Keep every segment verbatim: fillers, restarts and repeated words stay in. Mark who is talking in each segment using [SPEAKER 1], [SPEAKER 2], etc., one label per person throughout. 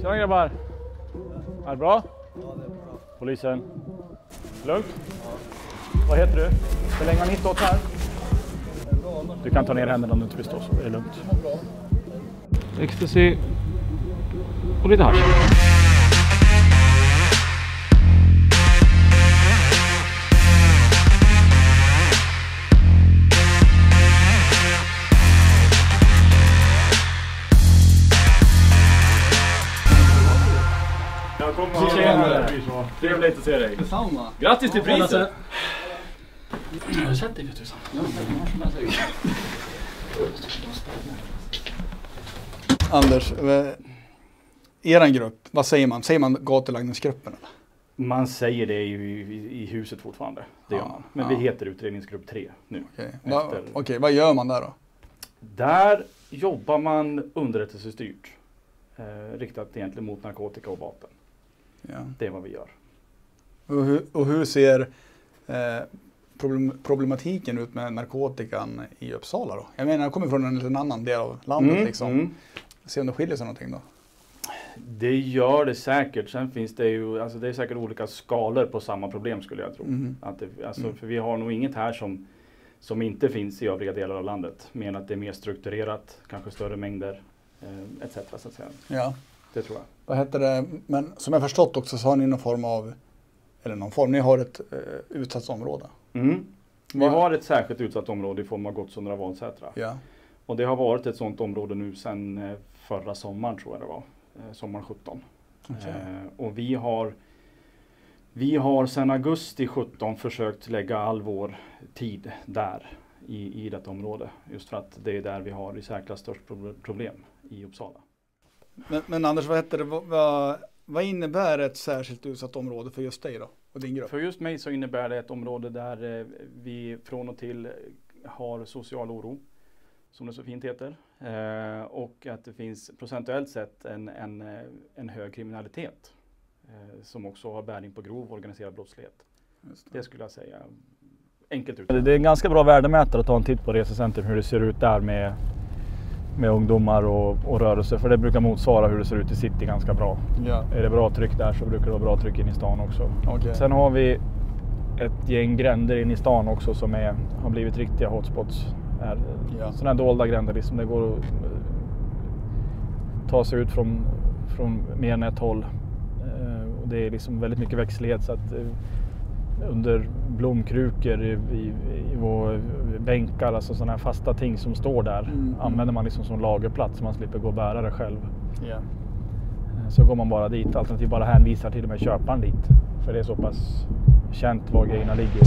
[SPEAKER 1] Tjena grabbar! Är det bra?
[SPEAKER 2] Ja, det är bra.
[SPEAKER 1] Polisen? Lugnt? Ja. Vad heter du? Hur länge har ni stått här? Du kan ta ner händerna om du inte vill stå så. Det är lugnt. Ecstasy och lite hasch. Tjena! Trevligt att se dig.
[SPEAKER 2] Detsamma.
[SPEAKER 1] Grattis till priset!
[SPEAKER 2] Jag har sett dig, vet du. Anders, eran grupp, vad säger man? Säger man gatulangningsgruppen eller?
[SPEAKER 1] Man säger det i, i, i huset fortfarande, det
[SPEAKER 2] ja,
[SPEAKER 1] gör man. Men
[SPEAKER 2] ja.
[SPEAKER 1] vi heter utredningsgrupp tre nu.
[SPEAKER 2] Okej, okay. Va, okay, vad gör man där då?
[SPEAKER 1] Där jobbar man underrättelsestyrt. Eh, riktat egentligen mot narkotika och vapen.
[SPEAKER 2] Ja.
[SPEAKER 1] Det är vad vi gör.
[SPEAKER 2] Och hur, och hur ser eh, problem, problematiken ut med narkotikan i Uppsala då? Jag menar, jag kommer från en liten annan del av landet
[SPEAKER 1] mm,
[SPEAKER 2] liksom.
[SPEAKER 1] Mm.
[SPEAKER 2] Se om det skiljer sig någonting då.
[SPEAKER 1] Det gör det säkert. Sen finns det ju, alltså det är säkert olika skalor på samma problem skulle jag tro. Mm. Att det, alltså, mm. För vi har nog inget här som, som inte finns i övriga delar av landet. Men att det är mer strukturerat, kanske större mängder. et cetera så att säga.
[SPEAKER 2] Ja.
[SPEAKER 1] Det tror jag.
[SPEAKER 2] Vad heter det? Men som jag förstått också så har ni någon form av, eller någon form, ni har ett eh, utsatt område.
[SPEAKER 1] Mm. Vi Var... har ett särskilt utsatt område i form av Gottsunda och Valsätra.
[SPEAKER 2] Ja.
[SPEAKER 1] Och det har varit ett sådant område nu sedan eh, förra sommaren tror jag det var. Eh, sommar sjutton.
[SPEAKER 2] Okay.
[SPEAKER 1] Eh, och vi har vi har sedan augusti sjutton försökt lägga all vår tid där i, i detta område. Just för att det är där vi har i särklass störst problem i Uppsala.
[SPEAKER 2] Men, men Anders, vad heter det? Vad, vad innebär ett särskilt utsatt område för just dig då? Och din grupp?
[SPEAKER 1] För just mig så innebär det ett område där eh, vi från och till har social oro, som det så fint heter. Eh, och att det finns procentuellt sett en, en, en hög kriminalitet eh, som också har bäring på grov organiserad brottslighet. Just det. Det skulle jag säga. Enkelt ut. Det är en ganska bra värdemätare att ta en titt på Resecentrum, hur det ser ut där med, med ungdomar och, och rörelser. För det brukar motsvara hur det ser ut i city ganska bra. Ja. Är det bra tryck där så brukar det vara bra tryck in i stan också. Okay. Sen har vi ett gäng gränder in i stan också som är, har blivit riktiga hotspots. Är, ja. Sådana här dolda gränder liksom, det går att ta sig ut från, från mer än ett håll. Eh, och det är liksom väldigt mycket växtlighet så att eh, under blomkrukor i, i, i vår bänkar, alltså sådana här fasta ting som står där, mm. använder man liksom som lagerplats så man slipper gå och bära det själv. Yeah. Så går man bara dit, alternativt bara hänvisar till och med köparen dit. För det är så pass känt var grejerna ligger.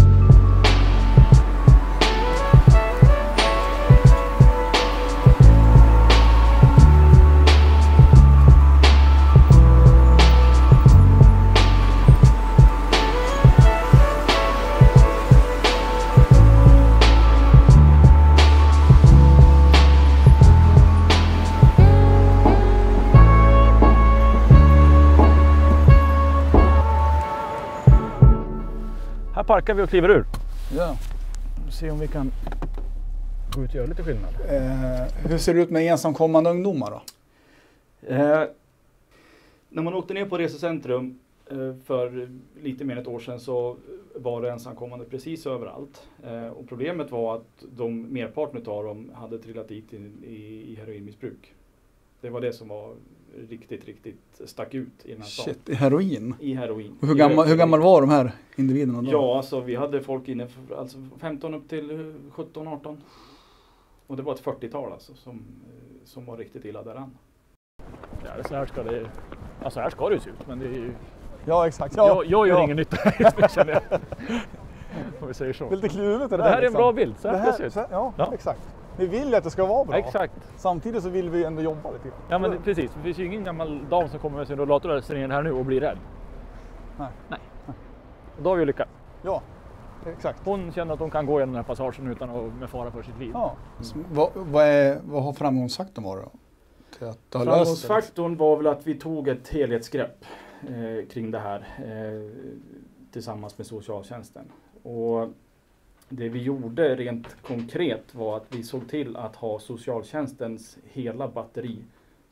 [SPEAKER 1] Här parkar vi och kliver ur.
[SPEAKER 2] Ja.
[SPEAKER 1] Se om vi kan gå ut och göra lite skillnad.
[SPEAKER 2] Eh, hur ser det ut med ensamkommande ungdomar då?
[SPEAKER 1] Eh, när man åkte ner på Resecentrum eh, för lite mer än ett år sedan så var det ensamkommande precis överallt. Eh, och problemet var att de merparten av dem hade trillat dit i, i, i heroinmissbruk. Det var det som var riktigt, riktigt stack ut i den här staden.
[SPEAKER 2] Shit, i heroin?
[SPEAKER 1] I heroin.
[SPEAKER 2] Och hur, gammal, hur gammal var de här individerna då?
[SPEAKER 1] Ja, alltså vi hade folk inne för, alltså femton upp till sjutton arton. Och det var ett fyrtiotal alltså som, som var riktigt illa däran. Ja, så här ska det, alltså här ska det se ut, men det är ju...
[SPEAKER 2] Ja, exakt. Ja,
[SPEAKER 1] jag, jag gör
[SPEAKER 2] ja.
[SPEAKER 1] ingen nytta känner jag. Om vi säger så.
[SPEAKER 2] Lite klurigt det där.
[SPEAKER 1] Det här
[SPEAKER 2] liksom.
[SPEAKER 1] är en bra bild, så här,
[SPEAKER 2] det här,
[SPEAKER 1] ska det se ut.
[SPEAKER 2] Ja, ja, exakt. Vi vill ju att det ska vara bra.
[SPEAKER 1] Exakt.
[SPEAKER 2] Samtidigt så vill vi ändå jobba lite.
[SPEAKER 1] Ja, men det, precis. Det finns ju ingen gammal dam som kommer med sin rollator och ställer ner här nu och blir rädd.
[SPEAKER 2] Nej.
[SPEAKER 1] Nej. Och då har vi lyckats.
[SPEAKER 2] Ja, exakt.
[SPEAKER 1] Hon känner att hon kan gå igenom den här passagen utan att med fara för sitt liv.
[SPEAKER 2] Ja. Mm. Vad, vad, är, vad har framgångsfaktorn varit då? Till att det har
[SPEAKER 1] Framgångsfaktorn var väl att vi tog ett helhetsgrepp eh, kring det här eh, tillsammans med socialtjänsten. Och det vi gjorde rent konkret var att vi såg till att ha socialtjänstens hela batteri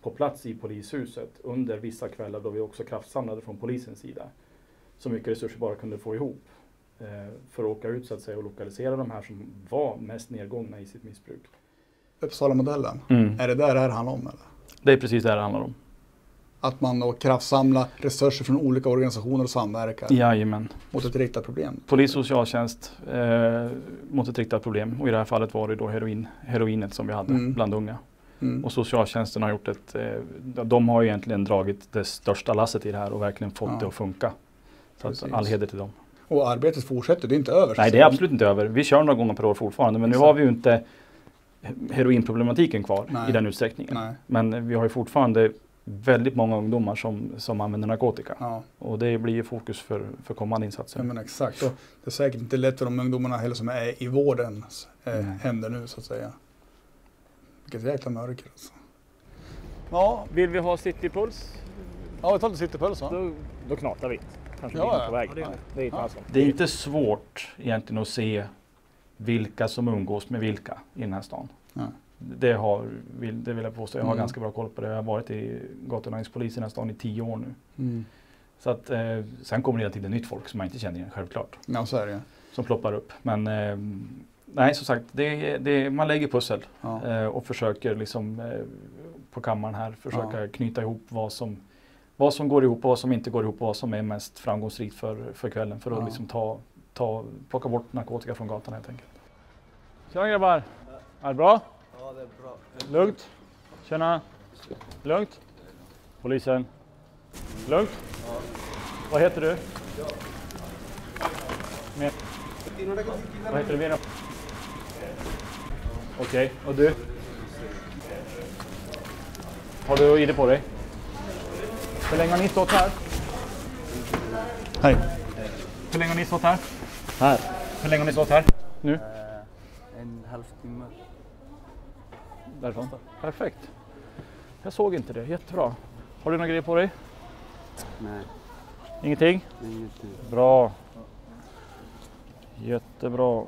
[SPEAKER 1] på plats i polishuset under vissa kvällar då vi också kraftsamlade från polisens sida. Så mycket resurser bara kunde få ihop eh, för att åka ut så att säga och lokalisera de här som var mest nedgångna i sitt missbruk.
[SPEAKER 2] Uppsala-modellen,
[SPEAKER 1] Mm.
[SPEAKER 2] är det där det här handlar om eller?
[SPEAKER 1] Det är precis det det handlar om.
[SPEAKER 2] Att man då kraftsamlar resurser från olika organisationer och samverkar
[SPEAKER 1] Jajamän.
[SPEAKER 2] mot ett riktat problem.
[SPEAKER 1] Polis och socialtjänst eh, mot ett riktat problem. Och i det här fallet var det då heroin, heroinet som vi hade
[SPEAKER 2] Mm.
[SPEAKER 1] bland unga.
[SPEAKER 2] Mm.
[SPEAKER 1] Och socialtjänsten har gjort ett, eh, de har ju egentligen dragit det största lasset i det här och verkligen fått
[SPEAKER 2] Ja.
[SPEAKER 1] det att funka. Så att
[SPEAKER 2] Precis.
[SPEAKER 1] all heder till dem.
[SPEAKER 2] Och arbetet fortsätter, det är inte över.
[SPEAKER 1] Nej,
[SPEAKER 2] så
[SPEAKER 1] det är absolut inte över. Vi kör några gånger per år fortfarande, men nu
[SPEAKER 2] Exakt.
[SPEAKER 1] har vi ju inte heroinproblematiken kvar
[SPEAKER 2] Nej.
[SPEAKER 1] i den utsträckningen.
[SPEAKER 2] Nej.
[SPEAKER 1] Men vi har ju fortfarande väldigt många ungdomar som, som använder narkotika.
[SPEAKER 2] Ja,
[SPEAKER 1] Och det blir ju fokus för, för kommande insatser.
[SPEAKER 2] jag menar exakt. Och det är säkert inte lätt för de ungdomarna heller som är i vårdens eh,
[SPEAKER 1] Mm.
[SPEAKER 2] händer nu så att säga. Vilket jäkla mörker alltså.
[SPEAKER 1] Ja, vill vi ha citypuls?
[SPEAKER 2] Ja, vi tar lite citypuls va?
[SPEAKER 3] Då, då knatar vi. Kanske
[SPEAKER 2] Ja,
[SPEAKER 3] bilen
[SPEAKER 2] ja.
[SPEAKER 3] på väg.
[SPEAKER 2] Ja, det gör vi.
[SPEAKER 3] Det är inte
[SPEAKER 2] Ja.
[SPEAKER 3] alls så.
[SPEAKER 1] Det är inte svårt egentligen att se vilka som umgås med vilka i den här stan.
[SPEAKER 2] Ja.
[SPEAKER 1] Det, har, vill, det vill jag påstå. Jag har
[SPEAKER 2] Mm.
[SPEAKER 1] ganska bra koll på det. Jag har varit i gatuordningspolis i den här stan i tio år nu.
[SPEAKER 2] Mm.
[SPEAKER 1] Så att, eh, sen kommer det hela tiden nytt folk som man inte känner igen, självklart.
[SPEAKER 2] Ja, så är det ju.
[SPEAKER 1] Som ploppar upp. Men eh, nej, som sagt, det, det, man lägger pussel
[SPEAKER 2] Ja.
[SPEAKER 1] eh, och försöker liksom eh, på kammaren här försöka
[SPEAKER 2] Ja.
[SPEAKER 1] knyta ihop vad som, vad som går ihop och vad som inte går ihop och vad som är mest framgångsrikt för, för kvällen för att
[SPEAKER 2] Ja.
[SPEAKER 1] liksom ta, ta, plocka bort narkotika från gatan helt enkelt. Tjena grabbar! Är det bra?
[SPEAKER 4] Ja, det är bra.
[SPEAKER 1] Lugnt? Tjena! Lugnt? Polisen? Lugnt? Vad heter du? Med. Vad heter du mer då? Okej, och du? Har du I D på dig? Hur länge har ni stått här?
[SPEAKER 2] Hej.
[SPEAKER 1] Hur länge har ni stått här?
[SPEAKER 3] Här.
[SPEAKER 1] Hur länge har ni stått här? Nu?
[SPEAKER 4] Eh, en halvtimme.
[SPEAKER 1] Därifrån? Perfekt. Jag såg inte det, jättebra. Har du några grejer på dig?
[SPEAKER 4] Nej,
[SPEAKER 1] Ingenting?
[SPEAKER 4] ingenting.
[SPEAKER 1] Bra. Jättebra.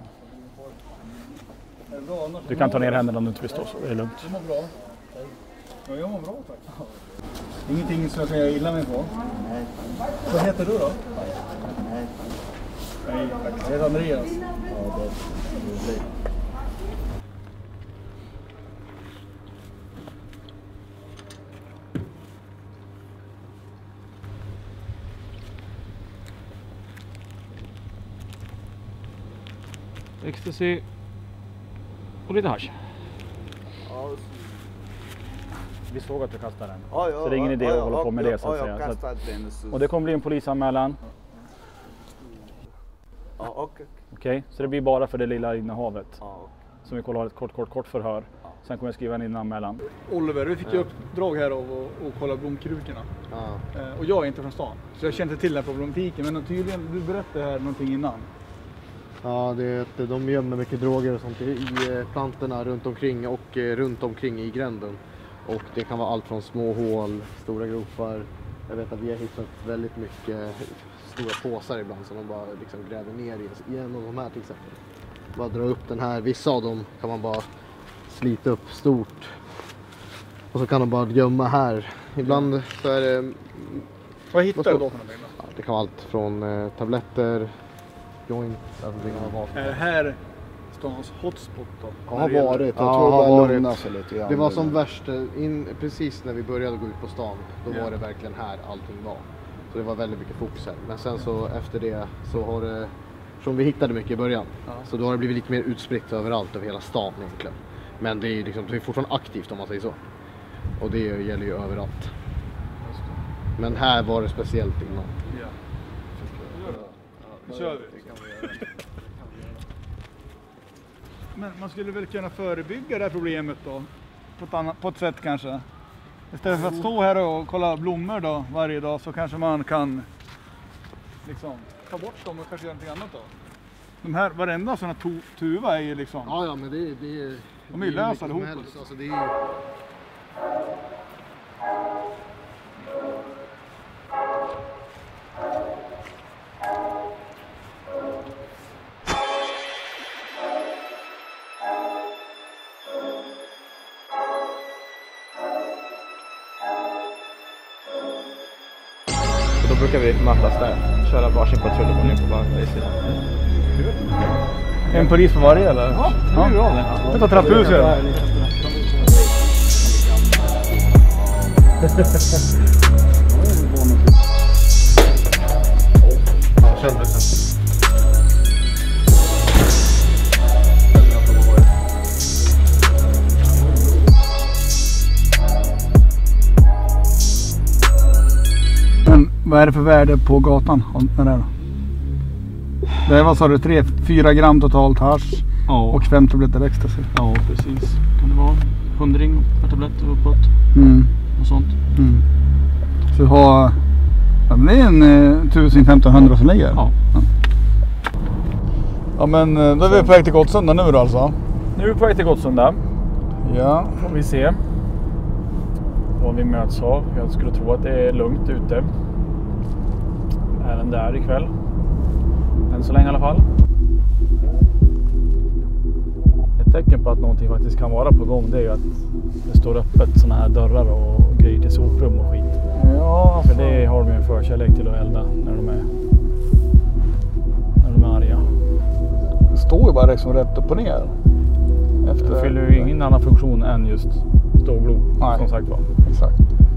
[SPEAKER 1] Du kan ta ner händerna om du inte vill stå så, det är lugnt.
[SPEAKER 2] Du mår bra. Ja, jag mår bra tack. Ingenting som jag kan illa mig på.
[SPEAKER 4] Nej.
[SPEAKER 2] Vad heter du då?
[SPEAKER 4] Nej.
[SPEAKER 2] Nej, tack. Jag heter Andreas.
[SPEAKER 4] Ja, det är det.
[SPEAKER 1] Ecstasy och lite hasch.
[SPEAKER 4] Ja,
[SPEAKER 1] Vi såg att du kastade den.
[SPEAKER 4] ja, ja,
[SPEAKER 1] Så det är ingen idé
[SPEAKER 4] ja,
[SPEAKER 1] att
[SPEAKER 4] ja,
[SPEAKER 1] hålla på med
[SPEAKER 4] ja,
[SPEAKER 1] det, så att
[SPEAKER 4] ja,
[SPEAKER 1] säga.
[SPEAKER 4] jag
[SPEAKER 1] Så att-
[SPEAKER 4] kastade den. Så.
[SPEAKER 1] Och det kommer bli en polisanmälan.
[SPEAKER 4] Ja, okej.
[SPEAKER 1] Okej, så det blir bara för det lilla innehavet.
[SPEAKER 4] Ja,
[SPEAKER 1] Som vi kollar ett kort, kort, kort förhör. Sen kommer jag skriva in en anmälan.
[SPEAKER 2] Oliver, vi fick ju uppdrag här av att att kolla blomkrukorna.
[SPEAKER 4] ja.
[SPEAKER 2] Eh, Och jag är inte från stan, så jag känner inte till den här problematiken. Men tydligen, du berättade här någonting innan.
[SPEAKER 5] Ja, det är att de gömmer mycket droger och sånt i i plantorna runt omkring och eh, runt omkring i gränden. Och det kan vara allt från små hål, stora gropar. Jag vet att vi har hittat väldigt mycket stora påsar ibland som de bara liksom gräver ner i. I en av de här till exempel. Bara dra upp den här. Vissa av dem kan man bara slita upp stort. Och så kan de bara gömma här. Ibland så är det,
[SPEAKER 2] Vad hittar du då för någonting då?
[SPEAKER 5] ja, det kan vara allt från eh, tabletter, joint, alltså det kan vara vad.
[SPEAKER 2] Är det här stans hotspot då?
[SPEAKER 6] Ja, har varit. Jag
[SPEAKER 5] Ja,
[SPEAKER 6] tror det
[SPEAKER 5] har
[SPEAKER 6] börjar
[SPEAKER 5] varit.
[SPEAKER 6] lugna sig lite grann.
[SPEAKER 5] Det var som värst in, precis när vi började gå ut på stan. Då
[SPEAKER 2] Ja.
[SPEAKER 5] var det verkligen här allting var. Så det var väldigt mycket fokus här. Men sen så efter det så har det, som vi hittade mycket i början.
[SPEAKER 2] Ja.
[SPEAKER 5] Så då har det blivit lite mer utspritt överallt över hela stan egentligen. Men det är ju liksom, det är fortfarande aktivt om man säger så. Och det gäller ju överallt. Men här var det speciellt innan.
[SPEAKER 2] Ja. Då kör vi. Men man skulle väl kunna förebygga det här problemet då? På ett, annat, på ett sätt kanske? Istället för att stå här och kolla blommor då varje dag så kanske man kan liksom ta bort dem och kanske göra någonting annat då. De här, varenda sån här tu, tuva är ju liksom...
[SPEAKER 5] Ja, ja, men det, det är...
[SPEAKER 2] De är ju
[SPEAKER 5] det
[SPEAKER 2] lösa
[SPEAKER 5] mycket som
[SPEAKER 2] allihopa.
[SPEAKER 5] helst. Alltså, det är ju...
[SPEAKER 3] brukar vi mötas där. Köra varsin patrull och gå ner på varje sida.
[SPEAKER 2] En polis på varje eller?
[SPEAKER 3] Ja, det är bra det.
[SPEAKER 2] Det tar trapphuset. Men vad är det för värde på gatan? Vad är det då? Det är, vad sa du, tre fyra gram totalt hasch
[SPEAKER 1] Ja.
[SPEAKER 2] och fem tabletter ecstasy.
[SPEAKER 1] Ja, precis. Kan det vara hundring per tablett uppåt
[SPEAKER 2] Mm.
[SPEAKER 1] och sånt.
[SPEAKER 2] Mm. Så vi har, ja, men det är en eh, tusen femtonhundra som ligger.
[SPEAKER 1] Ja.
[SPEAKER 2] Ja. Ja, men eh, då är vi på väg till Gottsunda nu då alltså.
[SPEAKER 1] Nu är vi på väg till Gottsunda.
[SPEAKER 2] Ja.
[SPEAKER 1] Får vi se vad vi möts av. Jag skulle tro att det är lugnt ute. Även där ikväll. Än så länge i alla fall. Ett tecken på att någonting faktiskt kan vara på gång, det är ju att det står öppet såna här dörrar och grejer till soprum och skit.
[SPEAKER 2] Ja,
[SPEAKER 1] För det har de ju en förkärlek till att elda när de är, när de är arga.
[SPEAKER 2] det står ju bara liksom rätt upp och ner. Efter...
[SPEAKER 1] Det fyller ju ingen annan funktion än just stå och glo,
[SPEAKER 2] Nej.
[SPEAKER 1] som sagt var.
[SPEAKER 2] Exakt.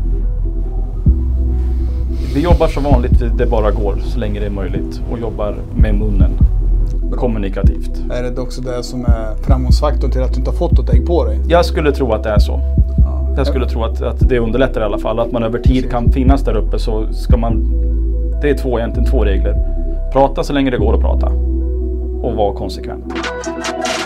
[SPEAKER 1] Vi jobbar som vanligt, det bara går så länge det är möjligt, och jobbar med munnen kommunikativt.
[SPEAKER 2] Är det också det som är framgångsfaktorn till att du inte har fått ett ägg på dig?
[SPEAKER 1] Jag skulle tro att det är så.
[SPEAKER 2] Ja.
[SPEAKER 1] Jag skulle tro att, att det underlättar i alla fall. Att man över tid kan finnas där uppe, så ska man... Det är två, egentligen två regler. Prata så länge det går att prata. Och vara konsekvent.